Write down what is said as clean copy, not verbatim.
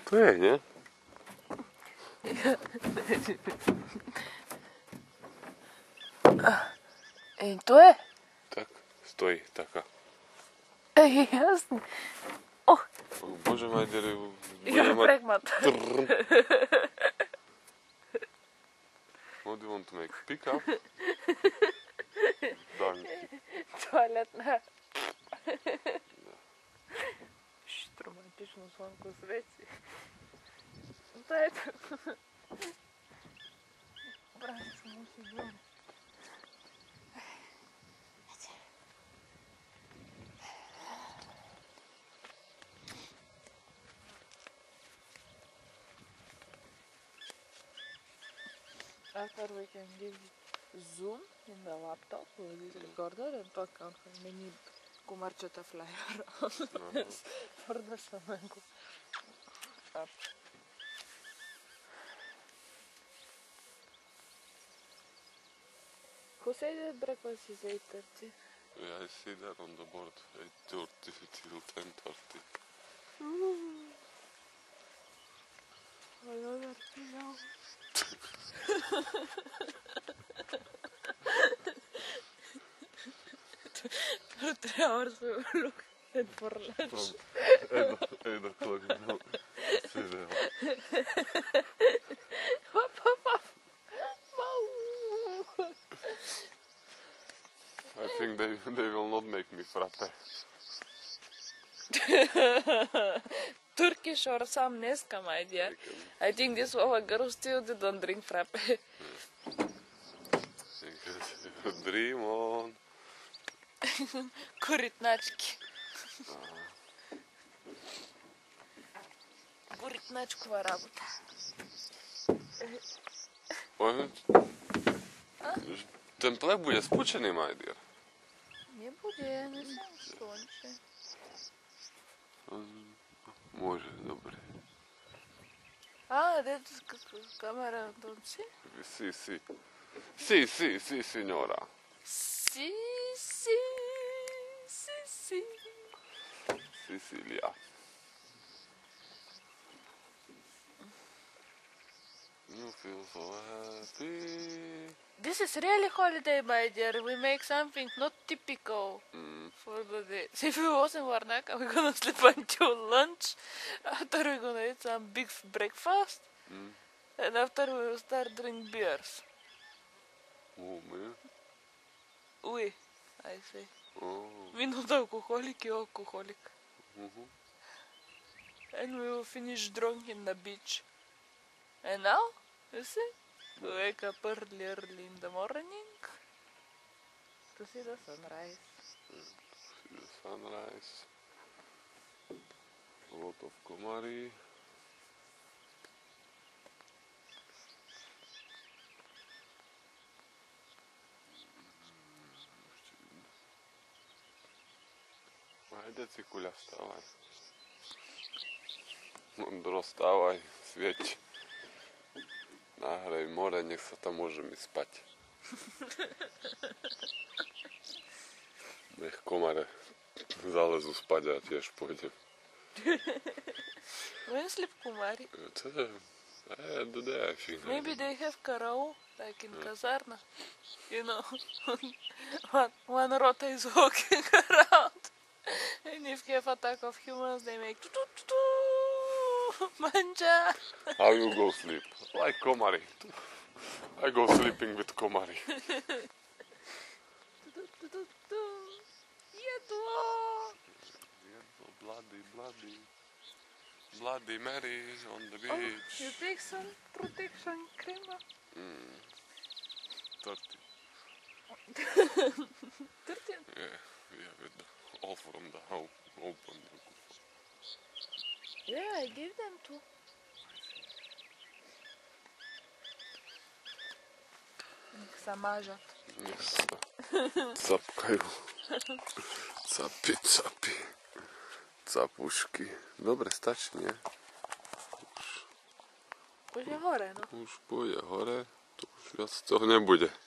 To je, nie? Ej, to je? Tak, stojí taká. Ej, jasne. Oh, Bože, Majderi, you're budeme mať... pregnant. What do you want to make? Pick up? Donkey. Туалетна. Романтично слънко свети. Да, ето. Прави само си гледа. After we can give zoom in the laptop with this recorder and talk on many kumarchata flyer for the flamenco app. Who said that breakfast is 8:30? Yeah, I see that on the board. 8:30 till 10:30. Another 3 hours. For 3 hours we were looking for lunch. From 8 o'clock now. Hop, hop, hop. I think they will not make me frappe. Turkish or some Nesca, my dear. I think this Wawa girl still didn't drink frappe. Dream on. Куритначки. Куритначкова работа. Ten plech bude spučený, my dear. Nebude, не съм слънче. Môže, dobre. That's камера, don't see? Si, signora. Si. Sicilia. You feel so happy. This is really holiday, my dear. We make something not typical for the day. If we wasn't Varnaka, we're gonna sleep until lunch. After we're gonna eat some big breakfast. And after we will start drink beers. Oh, man. We, I say. Oh. We not alcoholic, you alcoholic. And we will finish drunk in the beach. And now, you see, we wake up early in the morning to see the sunrise. See the sunrise. A lot of komari. Ajde, Cikuľa, vstávaj. Mondro, vstávaj, svieť. Nahrej more, nech sa tam môžeme spať. Nech komare zalezu spať a tiež pôjdem. When sleep kumari? Maybe they have karao, like in Kazarna. You know, one rota is walking around. And if you have attack of humans, they make manja. How you go sleep? Like komari. I go sleeping with komari. Jedlo. Bloody Mary on the beach. Oh, you take some protection cream? 30. 13? Yeah, with the, all from the house open. Yeah, I gave them two. Nech sa mážat. Nech sa capkajú. Capi. Capušky. Dobre, stačí, nie? Už je hore, no. Už pôjde hore. To už viac toho nebude.